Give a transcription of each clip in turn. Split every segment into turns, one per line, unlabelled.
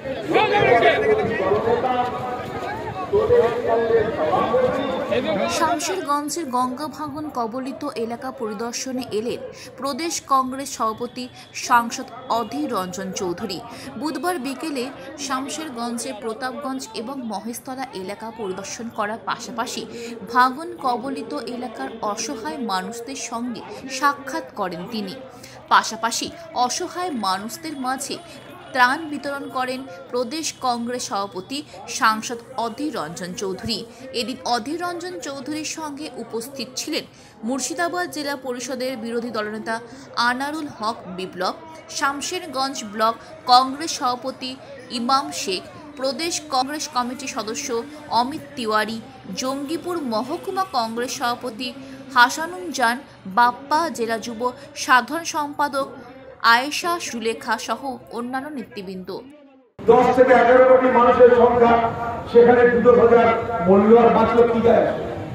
শামশেরগঞ্জের গঙ্গা ভাঙন কবলিত এলাকা পরিদর্শনে এলেন প্রদেশ কংগ্রেস সভাপতি সাংসদ অধীর রঞ্জন চৌধুরী। বুধবার বিকেলে শামশেরগঞ্জে প্রতাপগঞ্জ এবং মহেশতলা এলাকা পরিদর্শন করার পাশাপাশি ভাঙন কবলিত এলাকার অসহায় মানুষদের সঙ্গে সাক্ষাৎ করেন তিনি। পাশাপাশি অসহায় মানুষদের মাঝে ত্রাণ বিতরণ করেন প্রদেশ কংগ্রেস সভাপতি সাংসদ অধীর রঞ্জন চৌধুরী। এদিন অধীর রঞ্জন চৌধুরীর সঙ্গে উপস্থিত ছিলেন মুর্শিদাবাদ জেলা পরিষদের বিরোধী দলনেতা আনারুল হক বিপ্লব, শামশেরগঞ্জ ব্লক কংগ্রেস সভাপতি ইমাম শেখ, প্রদেশ কংগ্রেস কমিটির সদস্য অমিত তিওয়ারি, জঙ্গিপুর মহকুমা কংগ্রেস সভাপতি হাসানুজ্জামান বাপ্পা, জেলা যুব সাধারণ সম্পাদক আয়েশা সুলেখা সহ অন্যান্য নেতৃবৃন্দ।
10 থেকে 11 কোটি মানুষের সংখ্যা, সেখানে 2,000 মূল্য আর বাঁচল কি যায়?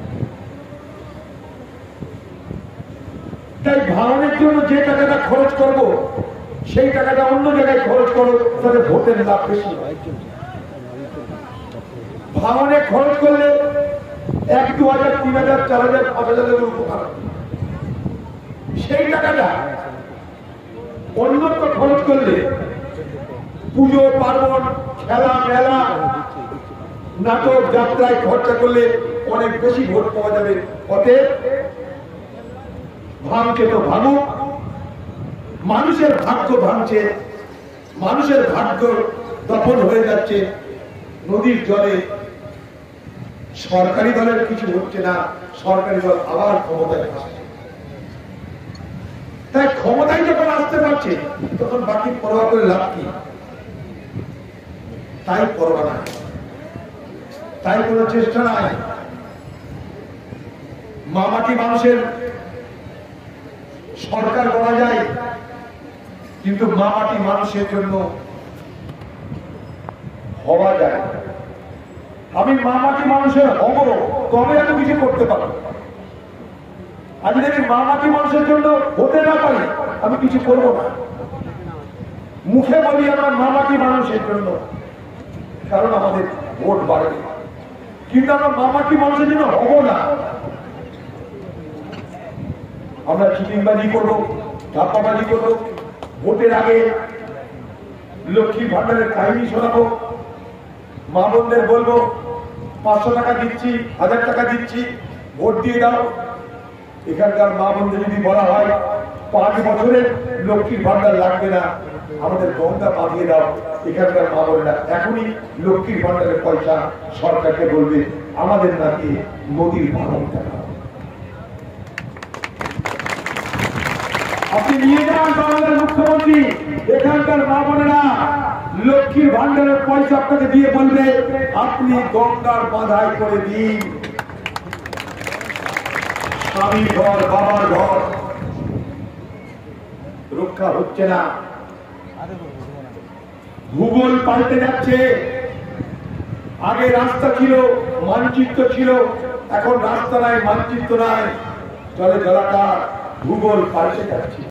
তাই ভাঙনের জন্য যে টাকাটা খরচ করব সেই টাকাটা অন্য জায়গায় খরচ করো, তাহলে ভোটের লাভ বেশি হয়। ভাঙনে খরচ করলে 1, 2,000, 3,000, 4,000, 5,000 উপকার, সেই টাকাটা অন্যত্র খরচ করলে পুজো পার্বণ, খেলা মেলা, নাটক যাত্রায় খরচা করলে অনেক বেশি ভোট পাওয়া যাবে। অতএব ভাঙছে তো ভাঙুক, মানুষের ভাগ্য ভাঙছে, মানুষের ভাগ্য দফন হয়ে যাচ্ছে নদীর জলে। সরকারি দলের কিছু হচ্ছে না, সরকারি দল আবার ক্ষমতায় আসছে। তাই ক্ষমতায় যখন আসতে পারছে তখন বাকি পরোয়া করে লাভ কি? তাই পরোয়া নাই, তাই কোনো চেষ্টা নাই। মামাটি মানুষের সরকার বলা যায়, কিন্তু মামাটি মানুষের জন্য হওয়া যায়। আমি মামাটি মানুষের হব, তবে আমি কিছু করতে পারবো। আজ যদি মামাটি মানুষের জন্য হতে না পারি, আমি কিছু করবো না। মুখে বলি আমরা মামাটি মানুষের জন্য, কারণ আমাদের ভোট বাড়বে, কিন্তু আমরা মামাটি মানুষের জন্য হব না। আমরা চিটিংবাজি করবো, ধাপ্পাবাজি করবো, ভোটের আগে লক্ষ্মী ভান্ডারের কাহিনী শোনাবো, মা বোনদের বলবো 500 টাকা দিচ্ছি, 1000 টাকা দিচ্ছি, ভোট দিয়ে দাও। এখানকার মা বোনদের যদি বলা হয় 5 বছরের লক্ষ্মীর ভান্ডার লাগবে না, আমাদের গঙ্গা বাঁধিয়ে দাও, এখানকার মা বোনেরা এখনই লক্ষ্মীর ভান্ডারের পয়সা সরকারকে বলবে আমাদের নাকি নদীর ভাঙন টাকা। আপনি নিয়ে যান বাংলাদেশের মুখ্যমন্ত্রী, এখানকার মা বোনেরা লক্ষ্মীর ভান্ডারের পয়সা আপনাকে দিয়ে বলবে আপনি গঙ্গার বাঁধাই করে দিন। স্বামীর ঘর, বাবার ঘর রক্ষা হচ্ছে না, ভূগোল পাল্টে যাচ্ছে। আগে রাস্তা ছিল, মানচিত্র ছিল, এখন রাস্তা নাই, মানচিত্র নাই, জলে জলাকার, ভূগোল পাল্টে যাচ্ছে।